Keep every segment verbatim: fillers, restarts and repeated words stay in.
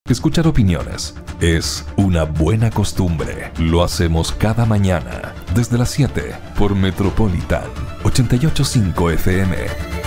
Escuchar opiniones es una buena costumbre. Lo hacemos cada mañana desde las siete por Metropolitan ochenta y ocho punto cinco F M.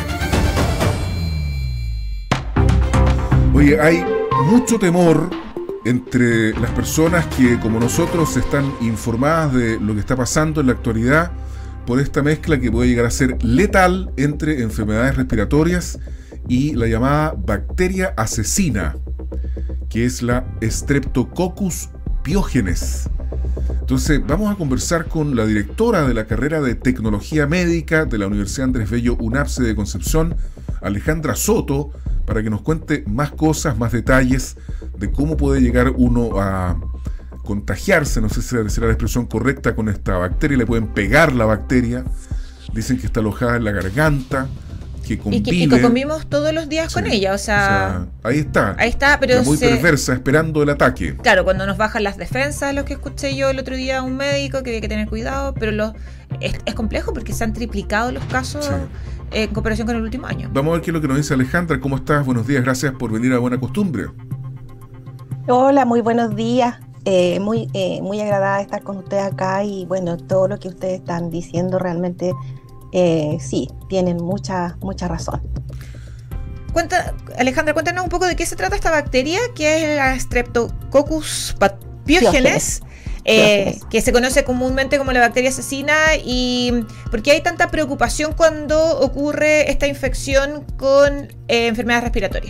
Oye, hay mucho temor entre las personas que, como nosotros, están informadas de lo que está pasando en la actualidad por esta mezcla que puede llegar a ser letal entre enfermedades respiratorias y la llamada bacteria asesina, que es la Streptococcus pyogenes. Entonces vamos a conversar con la directora de la carrera de Tecnología Médica de la Universidad Andrés Bello UNAPSE de Concepción, Alejandra Soto, para que nos cuente más cosas, más detalles de cómo puede llegar uno a contagiarse, no sé si será la expresión correcta, con esta bacteria. Le pueden pegar la bacteria, dicen que está alojada en la garganta, que convive, y, que, y que convivimos todos los días, sí, con ella, o sea, o sea, ahí está, ahí está, pero muy se, perversa, esperando el ataque. Claro, cuando nos bajan las defensas, lo que escuché yo el otro día a un médico, que hay que tener cuidado, pero lo, es, es complejo porque se han triplicado los casos, sí, eh, en comparación con el último año. Vamos a ver qué es lo que nos dice Alejandra. ¿Cómo estás? Buenos días, gracias por venir a Buena Costumbre. Hola, muy buenos días. Eh, muy, eh, muy agradable estar con ustedes acá, y bueno, todo lo que ustedes están diciendo realmente, eh, sí, tienen mucha, mucha razón. Cuenta, Alejandra, cuéntanos un poco de qué se trata esta bacteria, que es la Streptococcus pyogenes, eh, que se conoce comúnmente como la bacteria asesina. ¿Y por qué hay tanta preocupación cuando ocurre esta infección con eh, enfermedades respiratorias?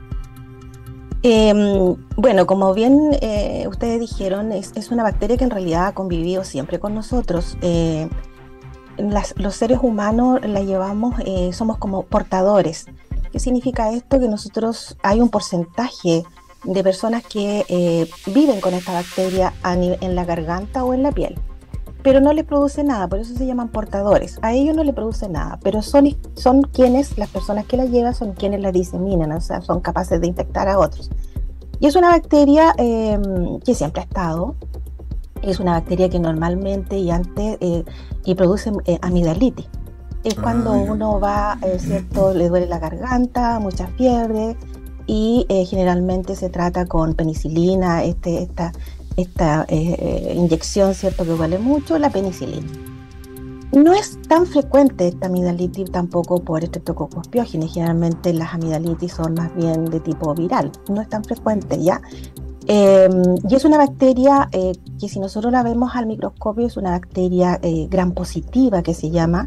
Eh, bueno, como bien eh, ustedes dijeron, es, es una bacteria que en realidad ha convivido siempre con nosotros. Eh, las, los seres humanos la llevamos, eh, somos como portadores. ¿Qué significa esto? Que nosotros, hay un porcentaje de personas que eh, viven con esta bacteria a en la garganta o en la piel, pero no les produce nada, por eso se llaman portadores. A ellos no les produce nada, pero son, son quienes, las personas que la llevan, son quienes la diseminan, o sea, son capaces de infectar a otros. Y es una bacteria eh, que siempre ha estado, es una bacteria que normalmente y antes eh, y produce eh, amigdalitis. Es cuando Ay. uno va, eh, ¿cierto? Le duele la garganta, mucha fiebre, y eh, generalmente se trata con penicilina, este, esta, esta eh, inyección, ¿cierto? Que duele mucho, la penicilina. No es tan frecuente esta amigdalitis tampoco por Streptococcus pyogenes. Generalmente las amigdalitis son más bien de tipo viral, no es tan frecuente, ¿ya? Eh, y es una bacteria eh, que, si nosotros la vemos al microscopio, es una bacteria eh, gram positiva, que se llama,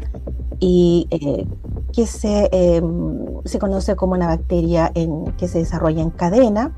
y eh, que se, eh, se conoce como una bacteria en, que se desarrolla en cadena,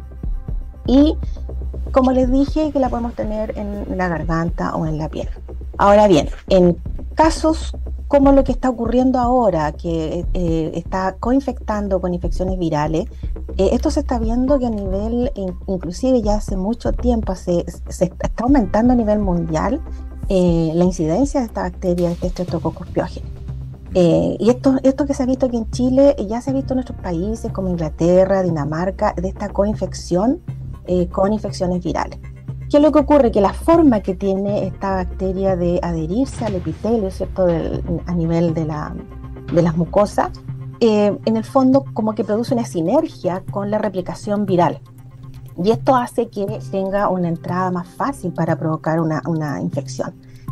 y como les dije, que la podemos tener en la garganta o en la piel. Ahora bien, en casos como lo que está ocurriendo ahora, que eh, está coinfectando con infecciones virales, eh, esto se está viendo que a nivel, in, inclusive ya hace mucho tiempo, se, se está aumentando a nivel mundial eh, la incidencia de esta bacteria, de este Streptococcus pyogenes. Eh, y esto, esto que se ha visto aquí en Chile, ya se ha visto en otros países como Inglaterra, Dinamarca, de esta coinfección eh, con infecciones virales. ¿Qué es lo que ocurre? Que la forma que tiene esta bacteria de adherirse al epitelio, ¿cierto? Del, a nivel de, la, de las mucosas, eh, en el fondo como que produce una sinergia con la replicación viral. Y esto hace que tenga una entrada más fácil para provocar una, una infección.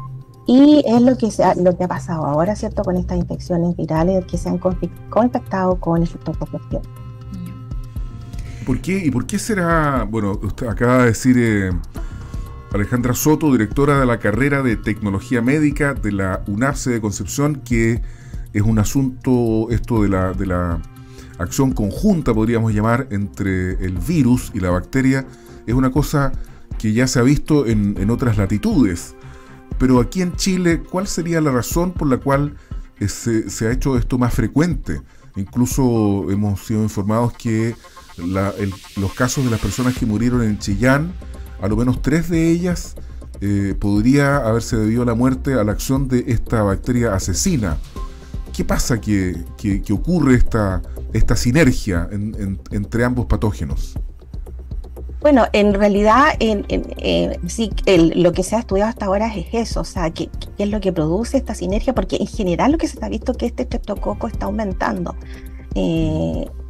Y es lo que, se ha, lo que ha pasado ahora, ¿cierto? Con estas infecciones virales que se han coinfectado con el Streptococcus pyogenes. ¿Por qué? ¿Y por qué será? Bueno, usted acaba de decir, eh, Alejandra Soto, directora de la carrera de Tecnología Médica de la UNAPSE de Concepción, que es un asunto, esto de la, de la acción conjunta, podríamos llamar, entre el virus y la bacteria, es una cosa que ya se ha visto en, en otras latitudes. Pero aquí en Chile, ¿cuál sería la razón por la cual eh, se, se ha hecho esto más frecuente? Incluso hemos sido informados que La, el, los casos de las personas que murieron en Chillán, a lo menos tres de ellas eh, podría haberse debido a la muerte a la acción de esta bacteria asesina. ¿Qué pasa que, que, que ocurre esta, esta sinergia en, en, entre ambos patógenos? Bueno, en realidad en, en, eh, sí, el, lo que se ha estudiado hasta ahora es eso, o sea, qué, qué es lo que produce esta sinergia, porque en general lo que se está visto es que este streptococo está aumentando. Eh,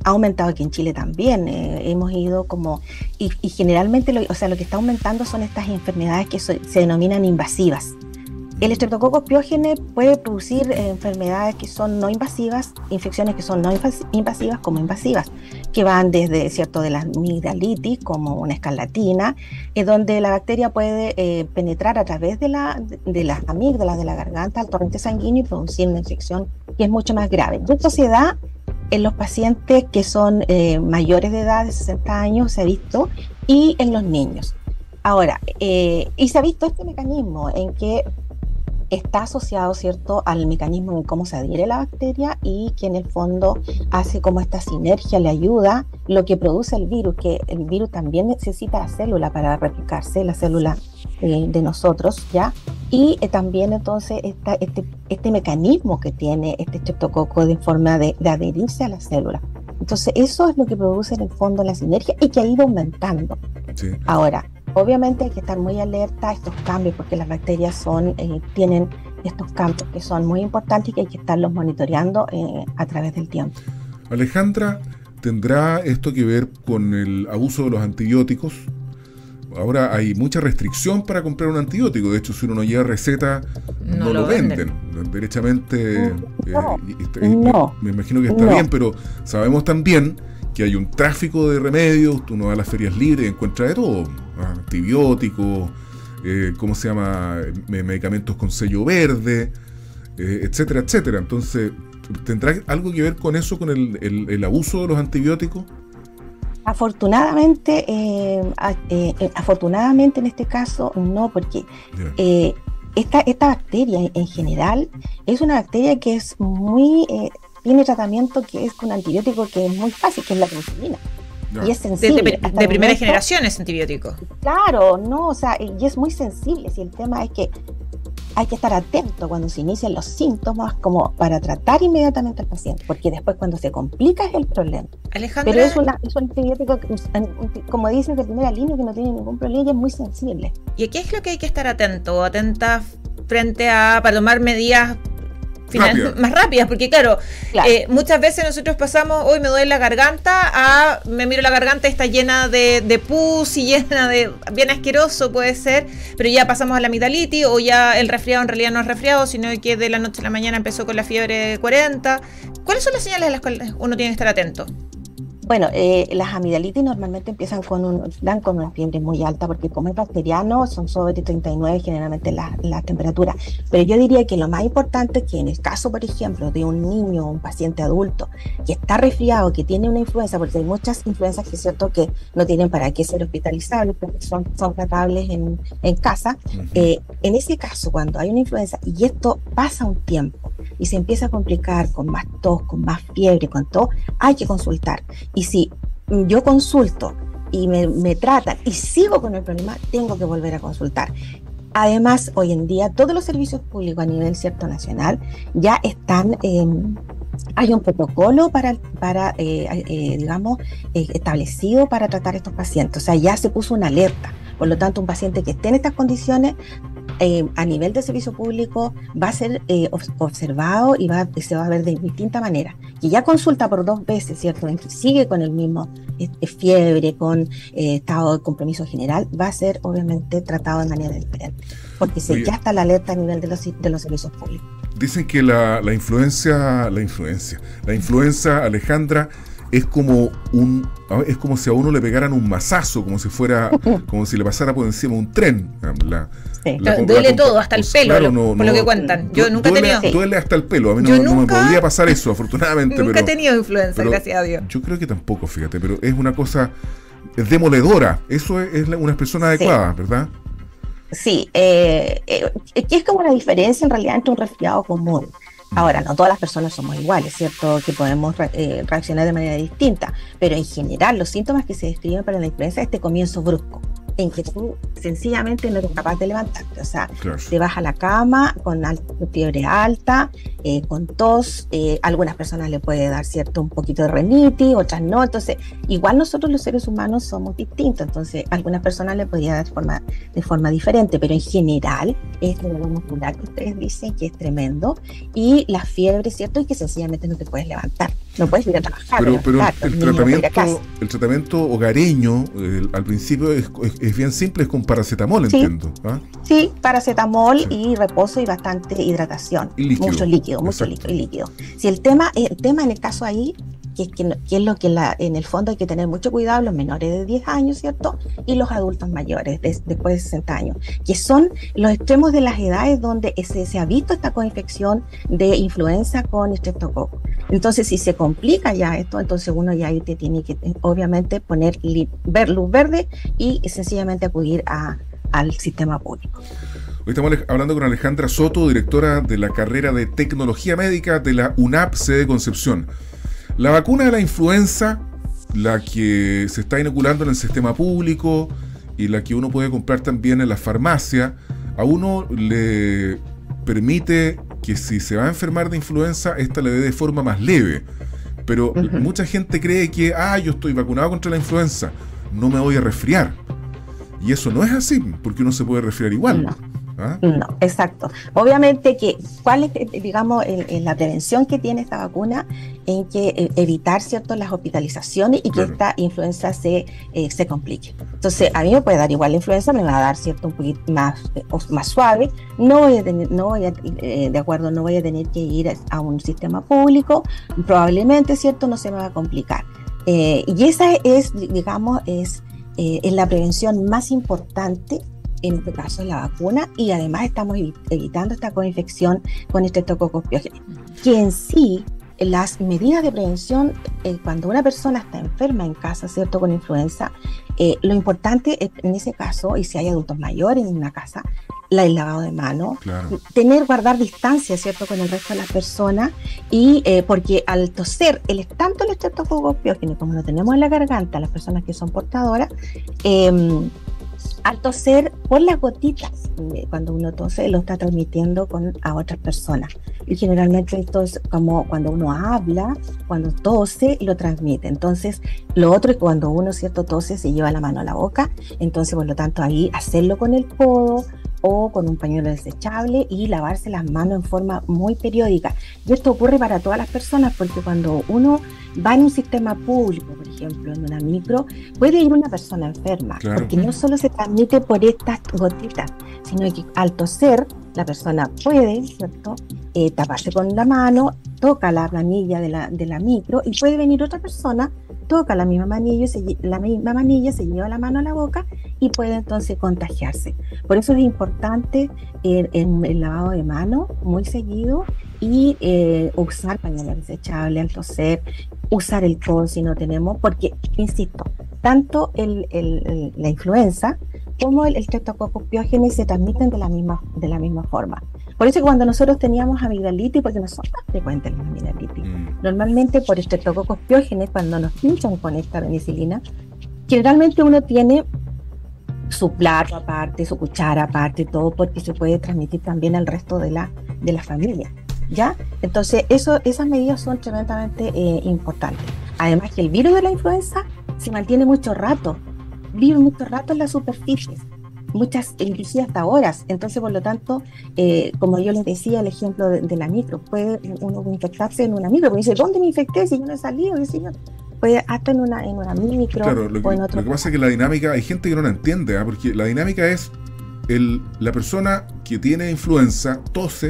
ha aumentado aquí en Chile también. Eh, hemos ido como, y, y generalmente, lo, o sea, lo que está aumentando son estas enfermedades que so, se denominan invasivas. El Streptococcus pyogenes puede producir eh, enfermedades que son no invasivas, infecciones que son no invasivas como invasivas, que van desde, cierto, de la amigdalitis, como una escarlatina, eh, donde la bacteria puede eh, penetrar a través de, la, de las amígdalas de la garganta al torrente sanguíneo y producir una infección que es mucho más grave. Y esto se da en los pacientes que son eh, mayores de edad, de sesenta años, se ha visto, y en los niños. Ahora, eh, y se ha visto este mecanismo en que está asociado, ¿cierto?, al mecanismo de cómo se adhiere la bacteria y que en el fondo hace como esta sinergia, le ayuda lo que produce el virus, que el virus también necesita la célula para replicarse, la célula eh, de nosotros, ¿ya? Y eh, también entonces esta, este, este mecanismo que tiene este estreptococo de forma de, de adherirse a la célula. Entonces eso es lo que produce en el fondo la sinergia y que ha ido aumentando. Sí. Ahora, obviamente hay que estar muy alerta a estos cambios porque las bacterias son, eh, tienen estos cambios que son muy importantes y que hay que estarlos monitoreando eh, a través del tiempo. Alejandra, ¿tendrá esto que ver con el abuso de los antibióticos? Ahora hay mucha restricción para comprar un antibiótico. De hecho, si uno no lleva receta, no, no lo, lo venden. venden. Derechamente, no, eh, no, me imagino que está no. bien, pero sabemos también que hay un tráfico de remedios. Uno va a las ferias libres y encuentra de todo. Antibióticos, eh, ¿cómo se llama? Medicamentos con sello verde, eh, etcétera, etcétera. Entonces, ¿tendrá algo que ver con eso, con el, el, el abuso de los antibióticos? Afortunadamente, eh, eh, eh, afortunadamente en este caso no, porque yeah. eh, esta, esta bacteria en general es una bacteria que es muy, eh, tiene tratamiento que es con antibiótico que es muy fácil, que es la penicilina. Yeah. Y es sensible. De, de, de primera momento, generación es antibiótico. Claro, no, o sea, y es muy sensible. Si el tema es que hay que estar atento cuando se inician los síntomas, como para tratar inmediatamente al paciente, porque después cuando se complica es el problema. Alejandra, pero es, una, es un antibiótico, como dicen, de primera línea, que no tiene ningún problema y es muy sensible. ¿Y aquí es lo que hay que estar atento, atenta frente a, para tomar medidas final, Rápida. más rápidas? Porque claro, claro. Eh, muchas veces nosotros pasamos, hoy me duele la garganta, a me miro la garganta, está llena de, de pus y llena de, bien asqueroso puede ser, pero ya pasamos a la amigdalitis, o ya el resfriado en realidad no es resfriado, sino que de la noche a la mañana empezó con la fiebre cuarenta. ¿Cuáles son las señales a las cuales uno tiene que estar atento? Bueno, eh, las amigdalitis normalmente empiezan con un, dan con una fiebre muy alta, porque como es bacteriano, son sobre treinta y nueve generalmente la, la temperatura. Pero yo diría que lo más importante es que en el caso, por ejemplo, de un niño o un paciente adulto que está resfriado, que tiene una influenza, porque hay muchas influencias que es cierto que no tienen para qué ser hospitalizables, porque son, son tratables en, en casa. Uh-huh. eh, en ese caso, cuando hay una influenza y esto pasa un tiempo y se empieza a complicar con más tos, con más fiebre, con todo, hay que consultar. Y si yo consulto y me, me tratan y sigo con el problema, tengo que volver a consultar. Además, hoy en día todos los servicios públicos a nivel cierto nacional ya están, eh, hay un protocolo para, para eh, eh, digamos, eh, establecido para tratar a estos pacientes. O sea, ya se puso una alerta. Por lo tanto, un paciente que esté en estas condiciones, Eh, a nivel de servicio público va a ser eh, observado y va, se va a ver de distinta manera. Que ya consulta por dos veces, ¿cierto? En que sigue con el mismo eh, fiebre, con eh, estado de compromiso general, va a ser obviamente tratado de manera diferente. Porque se, ya está la alerta a nivel de los, de los servicios públicos. Dicen que la, la influencia, la influencia, la influenza, Alejandra, es como un es como si a uno le pegaran un mazazo, como si fuera, como si le pasara por encima un tren. La, sí. la, duele la, todo, hasta el pelo, claro, no, por no, lo que cuentan. Yo nunca duele, he tenido. Duele hasta el pelo. A mí no, nunca, no me podría pasar eso, afortunadamente. Nunca pero, he tenido influenza, pero, gracias a Dios. Yo creo que tampoco, fíjate, pero es una cosa demoledora. Eso es, es una expresión adecuada, sí. ¿Verdad? Sí, eh, eh, es como una diferencia en realidad entre un resfriado común. Ahora, no todas las personas somos iguales, ¿cierto? Que podemos eh, reaccionar de manera distinta, pero en general los síntomas que se describen para la influenza es este comienzo brusco, en que tú sencillamente no eres capaz de levantarte, o sea, claro. Te vas a la cama con alta, fiebre alta, eh, con tos, eh, algunas personas le puede dar cierto un poquito de rinitis, otras no, entonces igual nosotros los seres humanos somos distintos, entonces algunas personas le podría dar forma, de forma diferente, pero en general es el dolor muscular que ustedes dicen que es tremendo y la fiebre, ¿cierto? Y que sencillamente no te puedes levantar. No puedes ir a trabajar. Pero, pero exacto, el, ni ir a casa. tratamiento, el tratamiento hogareño, eh, al principio es, es, es bien simple, es con paracetamol, Sí. entiendo. ¿Ah? Sí, paracetamol Sí. y reposo y bastante hidratación. Y líquido. Mucho líquido, mucho Exacto. líquido y líquido. Si el tema, el tema en el caso ahí, que es, que, no- que es lo que la, en el fondo hay que tener mucho cuidado, los menores de diez años, ¿cierto? Y los adultos mayores, de- después de sesenta años, que son los extremos de las edades donde se, se ha visto esta coinfección de influenza con estreptococo. Entonces, si se complica ya esto, entonces uno ya ahí te tiene que, eh, obviamente, poner li- ver luz verde y sencillamente acudir a, al sistema público. Hoy estamos hablando con Alejandra Soto, directora de la carrera de Tecnología Médica de la UNAP, sede Concepción. La vacuna de la influenza, la que se está inoculando en el sistema público y la que uno puede comprar también en la farmacia, a uno le permite que si se va a enfermar de influenza, esta le dé de forma más leve. Pero Ujú. mucha gente cree que, ah, yo estoy vacunado contra la influenza, no me voy a resfriar. Y eso no es así, porque uno se puede resfriar igual. No. ¿Ah? No, exacto. Obviamente que, ¿cuál es, eh, digamos, el- el- la prevención que tiene esta vacuna? En que eh, evitar, ¿cierto?, las hospitalizaciones y que Claro. esta influenza se, eh, se complique. Entonces, a mí me puede dar igual la influenza, me va a dar, ¿cierto?, un poquito más, eh, o- más suave. No voy a tener, no voy a, eh, de acuerdo, no voy a tener que ir a un sistema público. Probablemente, ¿cierto?, no se me va a complicar. Eh, y esa es, digamos, es, eh, es la prevención más importante. En este caso es la vacuna, y además estamos evi- evitando esta coinfección con estreptococcus pyogenes, que en sí las medidas de prevención, eh, cuando una persona está enferma en casa, ¿cierto?, con influenza, eh, lo importante es, en ese caso, y si hay adultos mayores en una casa, la, el lavado de manos, Claro. tener, guardar distancia, ¿cierto?, con el resto de las personas, y eh, porque al toser, el, tanto el estreptococcus pyogenes como lo tenemos en la garganta, las personas que son portadoras, eh, al toser por las gotitas, eh, cuando uno tose, lo está transmitiendo con, a otras personas. Y generalmente esto es como cuando uno habla, cuando tose, lo transmite. Entonces, lo otro es cuando uno, cierto, tose, se lleva la mano a la boca. Entonces, por lo tanto, ahí hacerlo con el codo o con un pañuelo desechable y lavarse las manos en forma muy periódica. Y esto ocurre para todas las personas, porque cuando uno va en un sistema público, por ejemplo, en una micro, puede ir una persona enferma, Claro. porque no solo se transmite por estas gotitas, sino que al toser, la persona puede, ¿cierto?, eh, taparse con la mano, toca la manilla de la, de la micro, y puede venir otra persona, toca la misma manilla, y se, lle- la misma manilla, se lleva la mano a la boca y puede entonces contagiarse. Por eso es importante el, el- el lavado de manos muy seguido y eh, usar pañuelos desechables al toser, usar el codo si no tenemos, porque, insisto, tanto el, el- el- la influenza como el, el Streptococcus pyogenes se transmiten de la misma, de la misma forma. Por eso cuando nosotros teníamos amigdalitis, porque no son más frecuentes las amigdalitis, Mm. normalmente por Streptococcus pyogenes, cuando nos pinchan con esta penicilina, generalmente uno tiene su plato aparte, su cuchara aparte, todo, porque se puede transmitir también al resto de la, de la familia, ¿ya? Entonces, eso, esas medidas son tremendamente eh, importantes. Además que el virus de la influenza se mantiene mucho rato, vive mucho rato en las superficies, muchas, inclusive hasta horas. Entonces, por lo tanto, eh, como yo les decía, el ejemplo de, de la micro, puede uno infectarse en una micro, porque dice, ¿dónde me infecté si yo no he salido? Dice, yo, puede hasta en una, en una micro Claro, lo o que, en otro. lo que pasa es que la dinámica, hay gente que no la entiende, ¿ah? Porque la dinámica es el, la persona que tiene influenza tose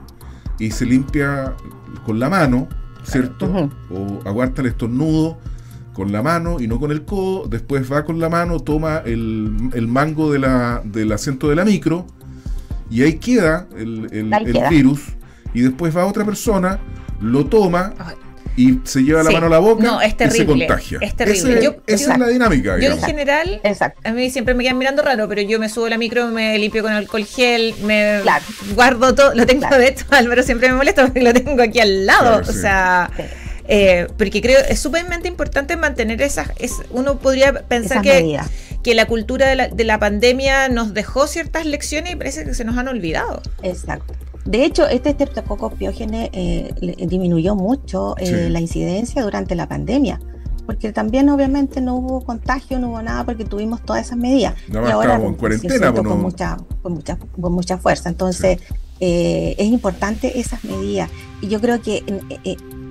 y se limpia con la mano, ¿cierto? Ujú. O aguanta el estornudo con la mano y no con el codo, después va con la mano, toma el, el mango de la, del asiento de la micro y ahí queda el, el- Ahí el queda. virus, y después va otra persona, lo toma Ay. y se lleva la Sí. mano a la boca No, es y se terrible, contagia. es terrible. Ese- Yo- esa yo- es la dinámica, Yo en digamos. general, Exacto. a mí siempre me quedan mirando raro, pero yo me subo a la micro, me limpio con alcohol gel, me Claro. guardo todo, lo tengo Claro. de hecho, Álvaro siempre me molesta porque lo tengo aquí al lado, Claro, o sí. sea, Sí. eh, porque creo es sumamente importante mantener esas, es, uno podría pensar Esas que, medidas. que la cultura de la, de la pandemia nos dejó ciertas lecciones y parece que se nos han olvidado. Exacto. De hecho, este Streptococcus pyogenes eh, le- disminuyó mucho eh, Sí. la incidencia durante la pandemia, porque también obviamente no hubo contagio, no hubo nada, porque tuvimos todas esas medidas. Nada más estábamos en sí, cuarentena, siento pues, no- con, mucha, con, mucha, con mucha fuerza. Entonces, eh, es importante esas medidas. Y yo creo que eh, eh,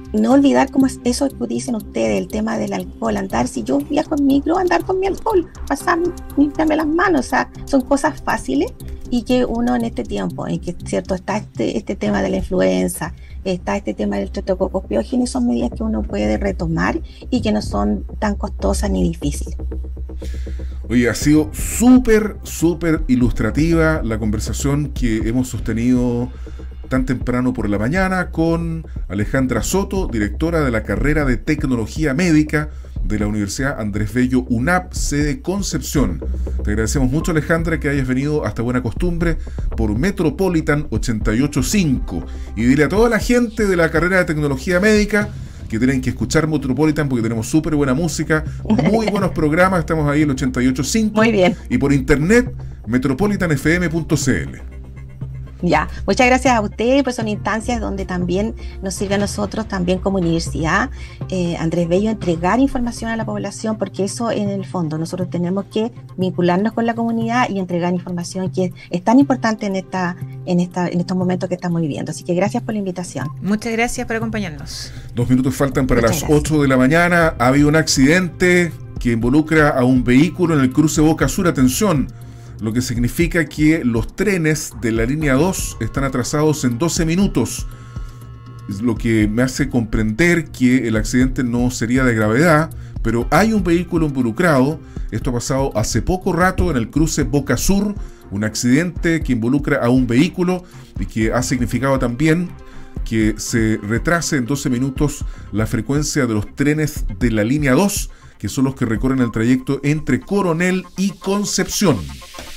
no olvidar como es eso que dicen ustedes, el tema del alcohol, andar, si yo viajo en micro, andar con mi alcohol, pasar, limpiarme las manos, o sea, son cosas fáciles y que uno en este tiempo, en que cierto está este, este tema de la influenza, está este tema del Streptococcus pyogenes, son medidas que uno puede retomar y que no son tan costosas ni difíciles. Oye, ha sido súper, súper ilustrativa la conversación que hemos sostenido tan temprano por la mañana con Alejandra Soto, directora de la carrera de Tecnología Médica de la Universidad Andrés Bello UNAP, sede Concepción. Te agradecemos mucho, Alejandra, que hayas venido hasta Buena Costumbre por Metropolitan ochenta y ocho punto cinco. Y dile a toda la gente de la carrera de Tecnología Médica que tienen que escuchar Metropolitan porque tenemos súper buena música, muy buenos programas, estamos ahí en el ochenta y ocho punto cinco. Muy bien. Y por internet, metropolitan f m punto c l. Ya, muchas gracias a ustedes, pues son instancias donde también nos sirve a nosotros, también como universidad, eh, Andrés Bello, entregar información a la población, porque eso en el fondo, nosotros tenemos que vincularnos con la comunidad y entregar información que es, es tan importante en, esta, en, esta, en estos momentos que estamos viviendo. Así que gracias por la invitación. Muchas gracias por acompañarnos. Dos minutos faltan para Muchas las gracias. ocho de la mañana. Ha habido un accidente que involucra a un vehículo en el cruce Boca Sur. Atención, lo que significa que los trenes de la línea dos están atrasados en doce minutos, lo que me hace comprender que el accidente no sería de gravedad, pero hay un vehículo involucrado. Esto ha pasado hace poco rato en el cruce Boca Sur, un accidente que involucra a un vehículo y que ha significado también que se retrase en doce minutos la frecuencia de los trenes de la línea dos, que son los que recorren el trayecto entre Coronel y Concepción.